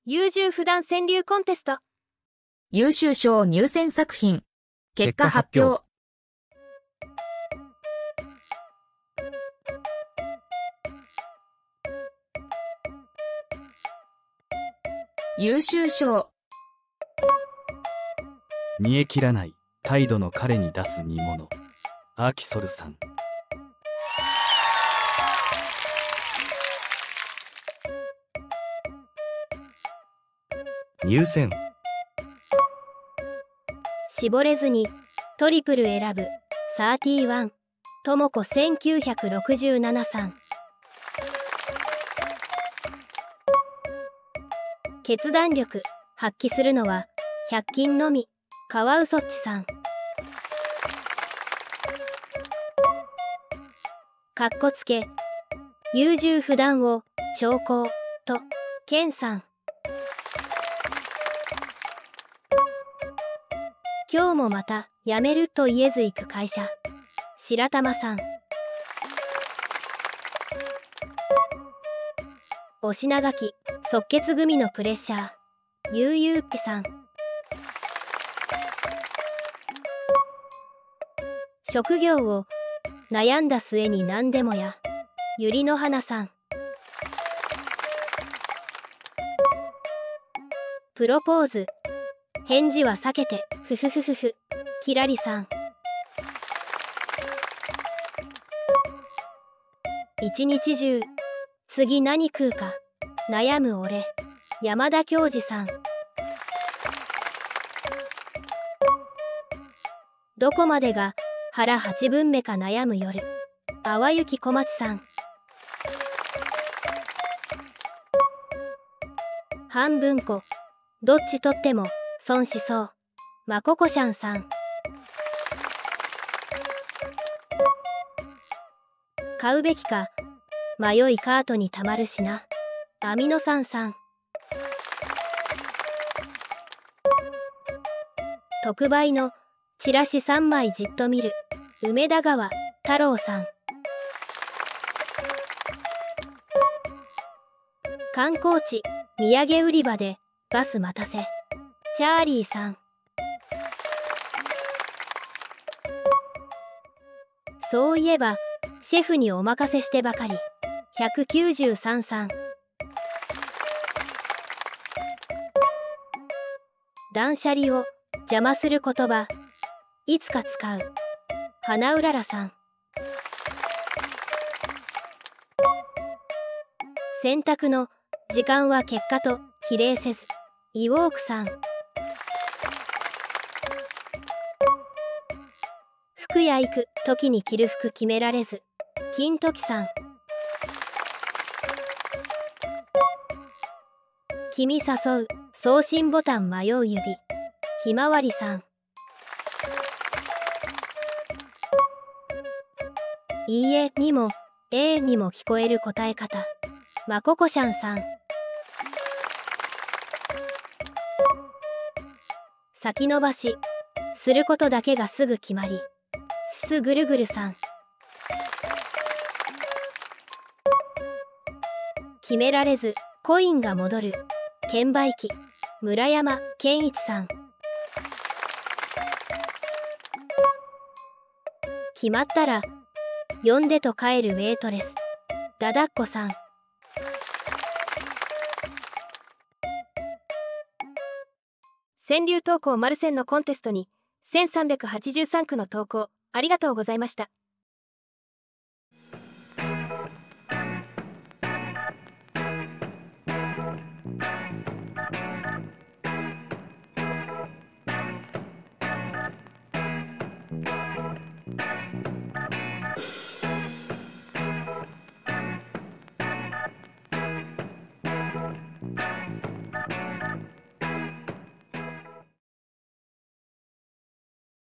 優柔不断川柳コンテスト。 優秀賞入選作品。結果発表。優秀賞。 煮え切らない態度の彼に出す煮物。アキソルさん。 入選。 絞れずにトリプル選ぶ31ともこ1967さん。決断力発揮するのは100均のみカワウソッチさん。かっこつけ優柔不断を兆候とケンさん。今日もまた辞めると言えず行く会社白玉さん。お品書き即決組のプレッシャーゆうゆうっぴさん。職業を悩んだ末に何でもやゆりの花さん。プロポーズ返事は避けてふふふふふきらりさん。一日中次何食うか悩む俺山田教授さん。どこまでが腹八分目か悩む夜淡雪小町さん。半分こどっちとっても損しそうまここしゃんさん。買うべきか迷いカートにたまるしなアミノ酸さん。特売のチラシ3枚じっと見る梅田川太郎さん。観光地土産売り場でバス待たせチャーリーさん。そういえばシェフにお任せしてばかり193さん。断捨離を邪魔する言葉いつか使う花うららさん。選択の時間は結果と比例せずイウォークさん。服や行く時に着る服決められず金時さん。君誘う送信ボタン迷う指ひまわりさん。いいえにもええにも聞こえる答え方まここしゃんさん。先延ばしすることだけがすぐ決まりすぐるぐるさん。決められずコインが戻る券売機村山健一さん。決まったら呼んでと帰るウェイトレスだだっこさん。 川柳投稿マルセンのコンテストに1383句の投稿ありがとうございました。